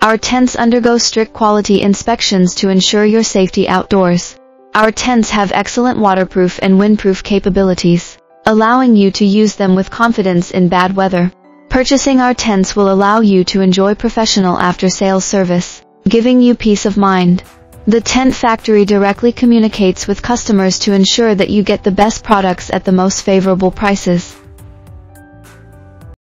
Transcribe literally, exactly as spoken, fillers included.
Our tents undergo strict quality inspections to ensure your safety outdoors. Our tents have excellent waterproof and windproof capabilities, allowing you to use them with confidence in bad weather. Purchasing our tents will allow you to enjoy professional after-sales service, giving you peace of mind. The tent factory directly communicates with customers to ensure that you get the best products at the most favorable prices.